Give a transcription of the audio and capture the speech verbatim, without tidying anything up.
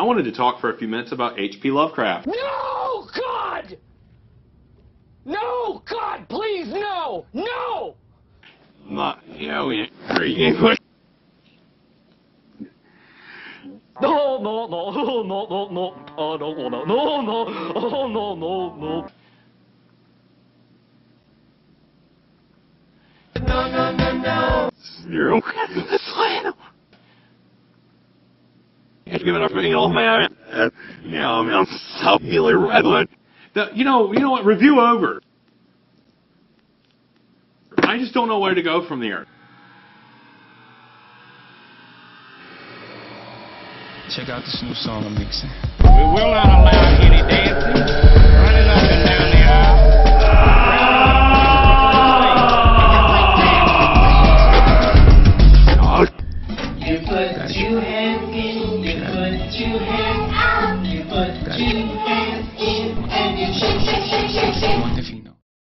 I wanted to talk for a few minutes about H P Lovecraft. No, God! No, God, please, no! No! Not, yeah, we ain't. No, no, no, no, no, no, I don't wanna, no, no, oh, no, no, no. No, no, no, no. You're okay with this land. It's giving up me, old man. Yeah, I'm, I'm so really redwood. The, you know, you know what? Review over. I just don't know where to go from there. Check out this new song I'm mixing. We will not allow any dancing, running up and down the aisle. You put two hands in, you put two hands out, you put two hands in, and you shake, shake, shake, shake, shake.